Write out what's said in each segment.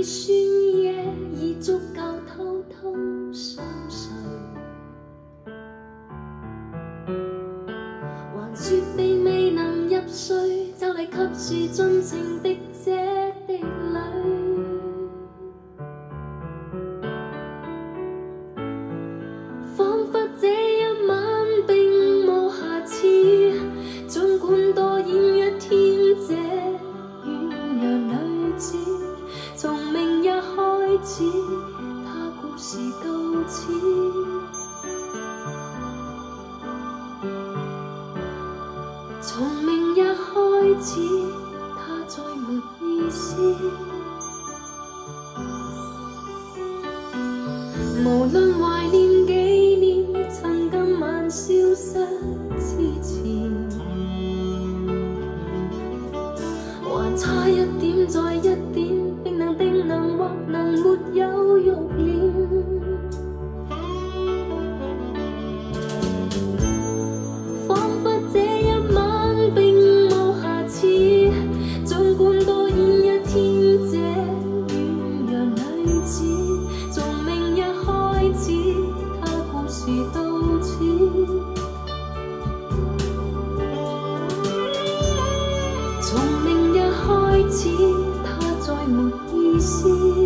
计算夜已足够偷偷想睡，还说你未能入睡，就嚟及时尽情滴这滴泪。仿佛这一晚并无瑕疵，尽管多演一天这软弱女子。从明日开始，她故事到此。从明日开始，她再没意思。无论怀念纪念，曾今晚消失之前，还差一点再一点。冰冷冰冷，或能没有欲念。仿佛这一晚并无瑕疵，尽管多演一天这软弱女子。从明日开始，她故事到此。从明日开始。再没意思。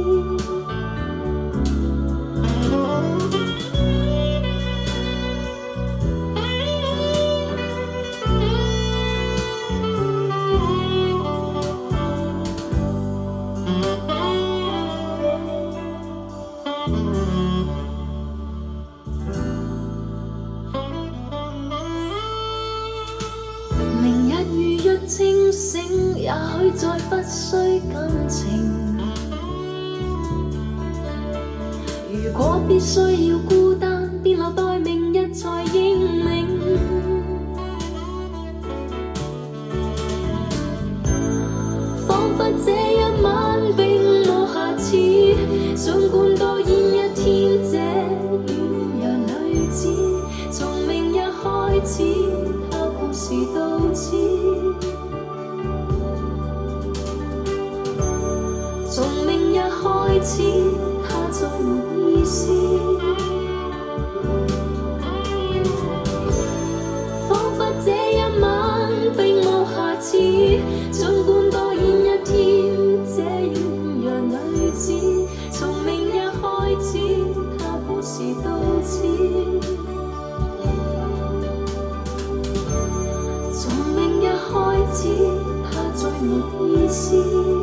明日如若清醒，也许再不需感情。如果必须要孤單，便留待明日才認明。仿佛這一晚並無瑕疵，儘管多演一天這軟弱女子。從明日開始，她故事到此。從明日開始，她再沒意思。仿佛這一晚並無瑕疵，儘管多演一天這軟弱女子。從明日開始，她故事到此。從明日開始，她再沒意思。